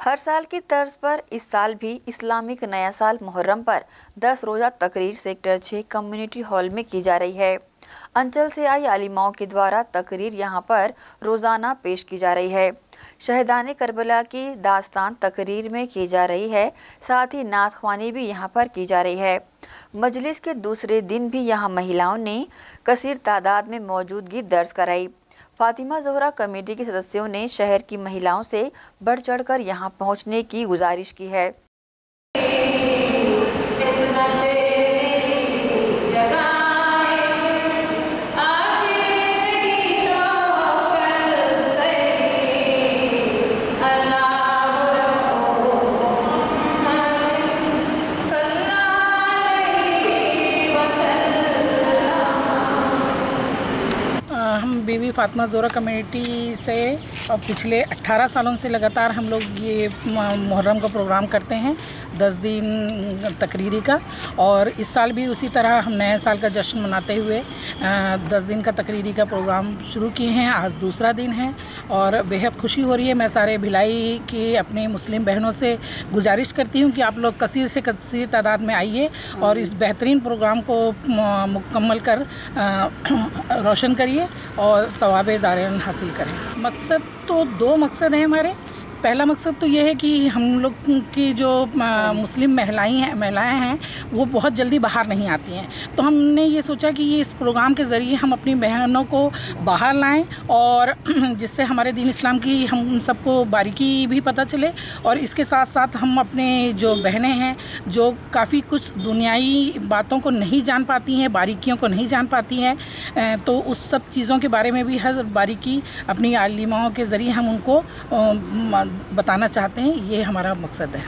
हर साल की तर्ज पर इस साल भी इस्लामिक नया साल मुहर्रम पर 10 रोज़ा तकरीर सेक्टर 6 कम्युनिटी हॉल में की जा रही है। अंचल से आई आलिमाओं के द्वारा तकरीर यहां पर रोज़ाना पेश की जा रही है। शहीदाने करबला की दास्तान तकरीर में की जा रही है, साथ ही नात ख्वानी भी यहां पर की जा रही है। मजलिस के दूसरे दिन भी यहां महिलाओं ने कसीर तादाद में मौजूदगी दर्ज कराई। फातिमा ज़ोहरा कमेटी के सदस्यों ने शहर की महिलाओं से बढ़ चढ़कर यहां पहुंचने की गुजारिश की है। हम बीवी फातिमा ज़ोहरा कमेटी से पिछले 18 सालों से लगातार हम लोग ये मुहर्रम का प्रोग्राम करते हैं, 10 दिन तकरीरी का। और इस साल भी उसी तरह हम नए साल का जश्न मनाते हुए 10 दिन का तकरीरी का प्रोग्राम शुरू किए हैं। आज दूसरा दिन है और बेहद खुशी हो रही है। मैं सारे भिलाई की अपनी मुस्लिम बहनों से गुजारिश करती हूँ कि आप लोग कसीर से कसीर तादाद में आइए और इस बेहतरीन प्रोग्राम को मुकम्मल कर रोशन करिए और सवाब दारैन हासिल करें। मकसद तो 2 मकसद हैं हमारे। पहला मकसद तो ये है कि हम लोग की जो मुस्लिम महिलाएं हैं वो बहुत जल्दी बाहर नहीं आती हैं, तो हमने ये सोचा कि ये इस प्रोग्राम के ज़रिए हम अपनी बहनों को बाहर लाएं और जिससे हमारे दीन इस्लाम की हम सबको बारीकी भी पता चले। और इसके साथ साथ हम अपने जो बहनें हैं जो काफ़ी कुछ दुनियाई बातों को नहीं जान पाती हैं, बारीकियों को नहीं जान पाती हैं, तो उस सब चीज़ों के बारे में भी हर बारीकी अपनी आलिमाओं के ज़रिए हम उनको बताना चाहते हैं। ये हमारा मकसद है।